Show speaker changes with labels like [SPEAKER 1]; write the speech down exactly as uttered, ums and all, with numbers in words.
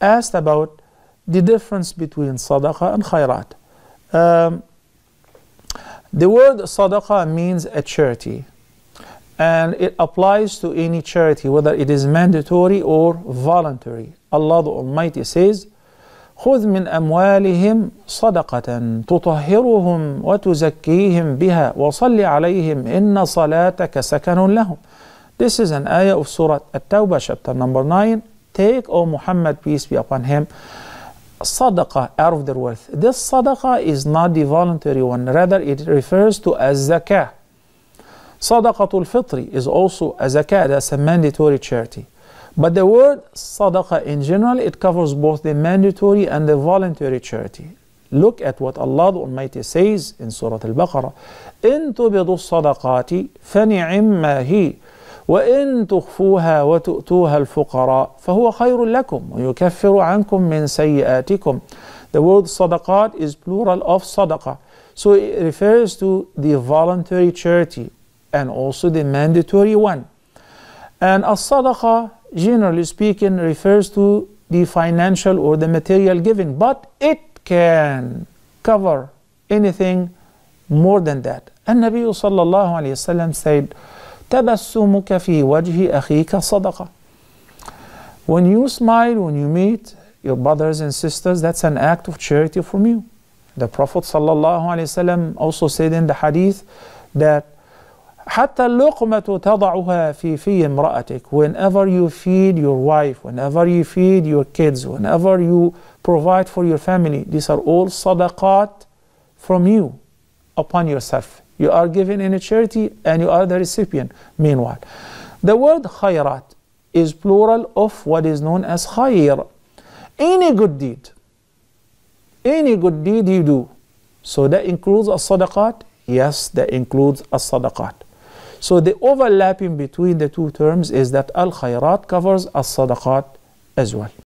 [SPEAKER 1] asked about the difference between sadaqah and khairat. Um, the word sadaqah means a charity, and it applies to any charity, whether it is mandatory or voluntary. Allah the Almighty says, خذ من أموالهم صدقة تطهرهم وتزكيهم بها وصل عليهم إن صلاتك سكن لهم. This is an ayah of Surah At-Tawbah, chapter number nine. Take, O Muhammad, peace be upon him, sadaqah out of their wealth. This sadaqah is not the voluntary one, rather it refers to as zakah. Sadaqatul fitri is also a zakah, that's a mandatory charity. But the word sadaqah in general, it covers both the mandatory and the voluntary charity. Look at what Allah the Almighty says in Surah Al-Baqarah. إِن تُبِضُوا الصَّدَقَاتِ فَنِعِمَّا هِي وَإِن تُخْفُوهَا وَتُؤْتُوهَا الْفُقَرَاءَ فَهُوَ خَيْرٌ لَكُمْ وَيُكَفِّرُ عَنْكُم مِّن سَيِّئَاتِكُمْ. The word sadaqat is plural of sadaqah. So it refers to the voluntary charity and also the mandatory one. And as-sadaqah, generally speaking, refers to the financial or the material given, but it can cover anything more than that. And Nabi sallallahu alayhi wasallam said, تَبَسُّمُكَ فِي وَجْهِ أَخِيكَ صَدَقَةً. When you smile, when you meet your brothers and sisters, that's an act of charity from you. The Prophet sallallahu alayhi wasallam also said in the hadith that حتى اللقمة تضعها في في امرأتك. Whenever you feed your wife, whenever you feed your kids, whenever you provide for your family, these are all sadaqat from you upon yourself. You are given in a charity and you are the recipient. Meanwhile, the word khairat is plural of what is known as khair. Any good deed, any good deed you do. So that includes as-sadaqat? Yes, that includes as-sadaqat. So the overlapping between the two terms is that al-khairat covers as-sadaqat as well.